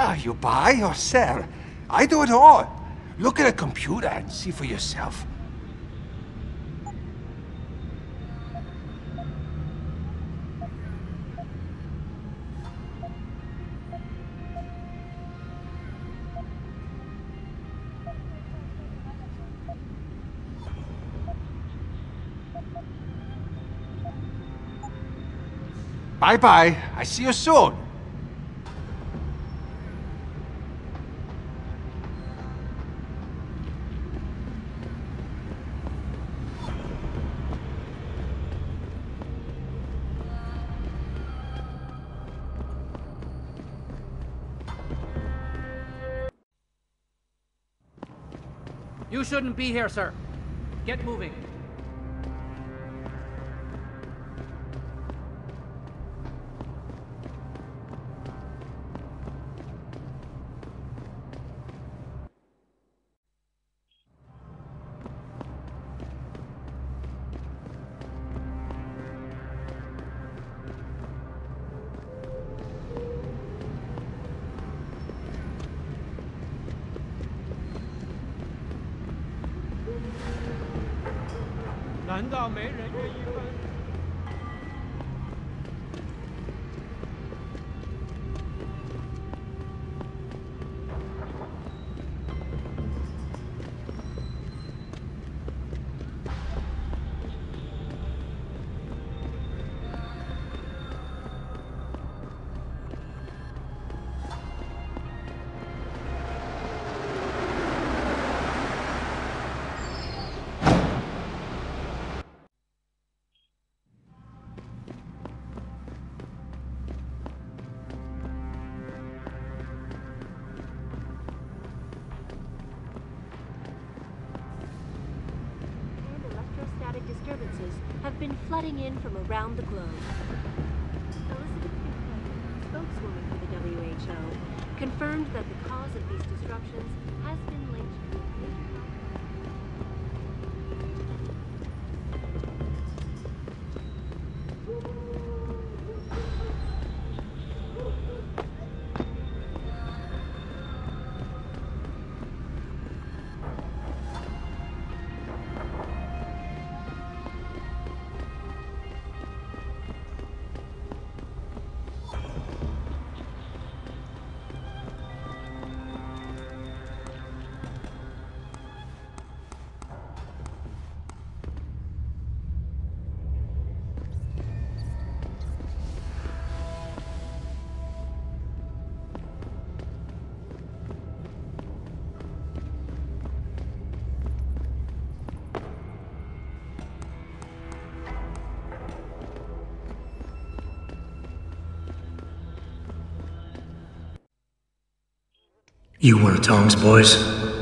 You buy or sell? I do it all. Look at a computer and see for yourself. Bye-bye. I see you soon. You shouldn't be here, sir. Get moving. Disturbances have been flooding in from around the globe. Elizabeth McClellan, spokeswoman for the WHO, confirmed that the cause of these disruptions has been linked to a major You one of Tong's boys?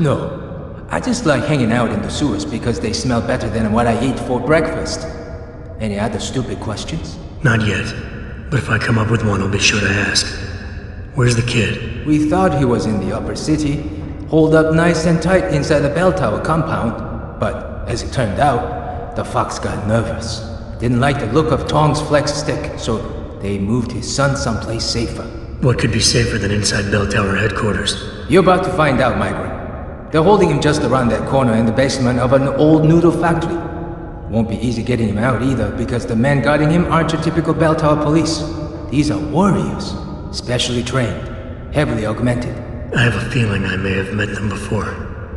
No. I just like hanging out in the sewers because they smell better than what I eat for breakfast. Any other stupid questions? Not yet. But if I come up with one, I'll be sure to ask. Where's the kid? We thought he was in the upper city, holed up nice and tight inside the bell tower compound. But, as it turned out, the fox got nervous. Didn't like the look of Tong's flex stick, so they moved his son someplace safer. What could be safer than inside bell tower headquarters? You're about to find out, migrant. They're holding him just around that corner in the basement of an old noodle factory. Won't be easy getting him out either, because the men guarding him aren't your typical bell tower police. These are warriors, specially trained, heavily augmented. I have a feeling I may have met them before.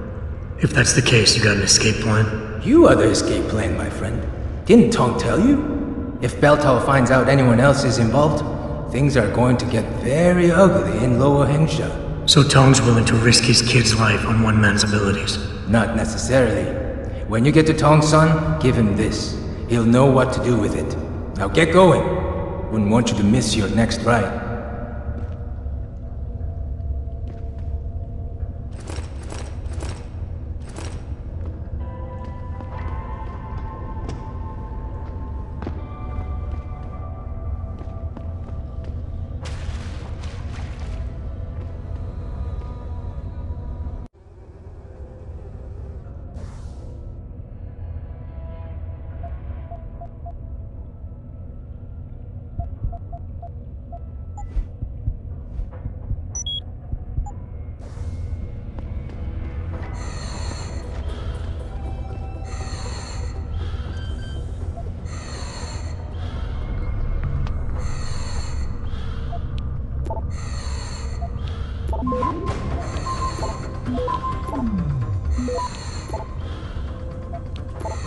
If that's the case, you got an escape plan? You are the escape plan, my friend. Didn't Tong tell you? If bell tower finds out anyone else is involved, things are going to get very ugly in Lower Hengsha. So Tong's willing to risk his kid's life on one man's abilities? Not necessarily. When you get to Tong's son, give him this. He'll know what to do with it. Now get going. Wouldn't want you to miss your next ride.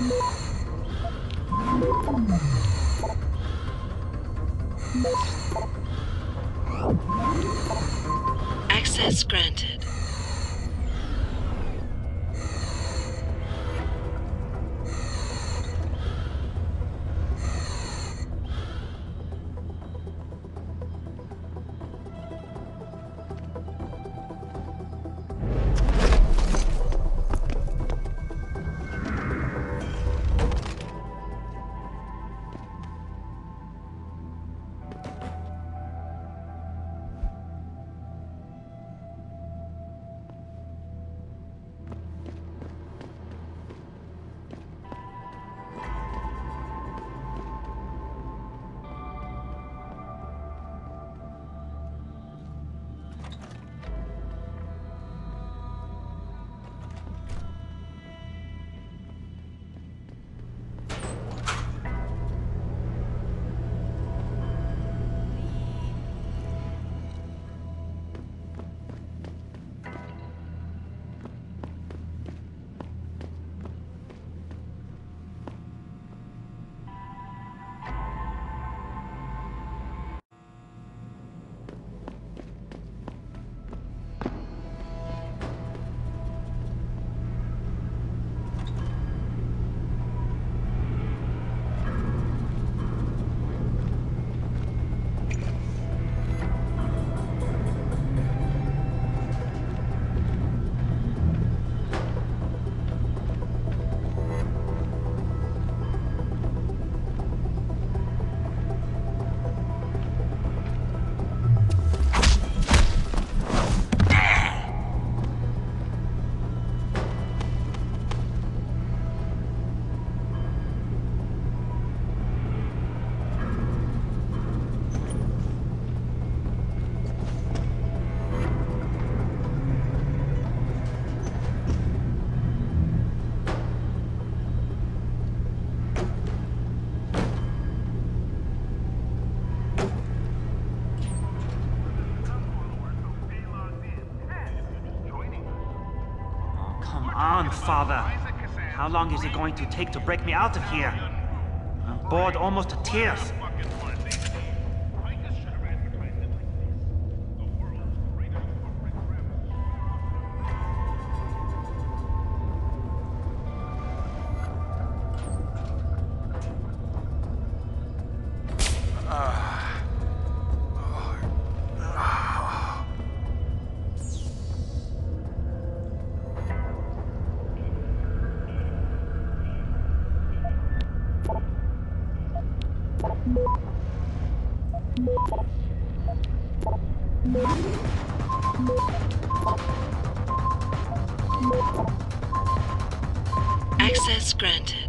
Access granted. Come on, Father. How long is it going to take to break me out of here? I'm bored almost to tears. Access granted.